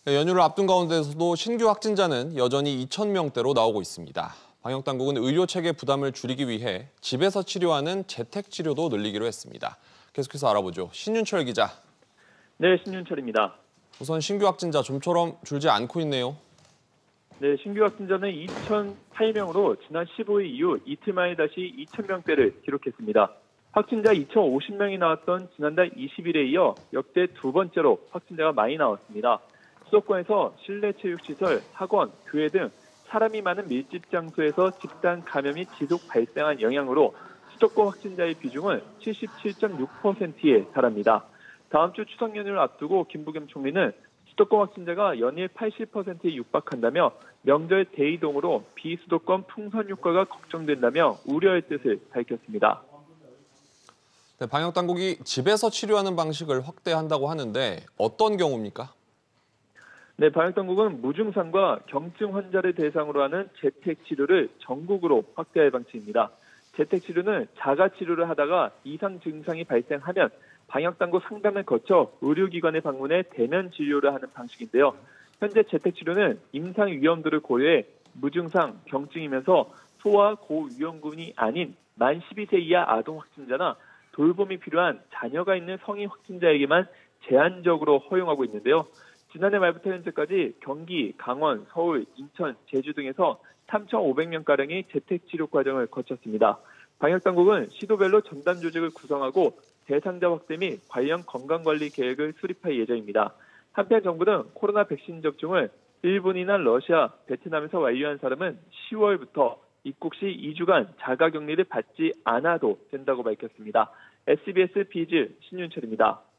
네, 연휴를 앞둔 가운데서도 신규 확진자는 여전히 2,000명대로 나오고 있습니다. 방역당국은 의료체계 부담을 줄이기 위해 집에서 치료하는 재택치료도 늘리기로 했습니다. 계속해서 알아보죠. 신윤철 기자. 네, 신윤철입니다. 우선 신규 확진자 좀처럼 줄지 않고 있네요. 네, 신규 확진자는 2,008명으로 지난 15일 이후 이틀 만에 다시 2,000명대를 기록했습니다. 확진자 2,050명이 나왔던 지난달 20일에 이어 역대 두 번째로 확진자가 많이 나왔습니다. 수도권에서 실내 체육시설, 학원, 교회 등 사람이 많은 밀집 장소에서 집단 감염이 지속 발생한 영향으로 수도권 확진자의 비중은 77.6%에 달합니다. 다음 주 추석 연휴를 앞두고 김부겸 총리는 수도권 확진자가 연일 80%에 육박한다며 명절 대이동으로 비수도권 풍선 효과가 걱정된다며 우려의 뜻을 밝혔습니다. 네, 방역당국이 집에서 치료하는 방식을 확대한다고 하는데 어떤 경우입니까? 네, 방역당국은 무증상과 경증 환자를 대상으로 하는 재택치료를 전국으로 확대할 방침입니다. 재택치료는 자가치료를 하다가 이상 증상이 발생하면 방역당국 상담을 거쳐 의료기관에 방문해 대면 진료를 하는 방식인데요. 현재 재택치료는 임상 위험도를 고려해 무증상, 경증이면서 소아 고위험군이 아닌 만 12세 이하 아동 확진자나 돌봄이 필요한 자녀가 있는 성인 확진자에게만 제한적으로 허용하고 있는데요. 지난해 말부터 현재까지 경기, 강원, 서울, 인천, 제주 등에서 3,500명가량이 재택치료 과정을 거쳤습니다. 방역당국은 시도별로 전담 조직을 구성하고 대상자 확대 및 관련 건강관리 계획을 수립할 예정입니다. 한편 정부는 코로나 백신 접종을 일본이나 러시아, 베트남에서 완료한 사람은 10월부터 입국 시 2주간 자가격리를 받지 않아도 된다고 밝혔습니다. SBS 비즈 신윤철입니다.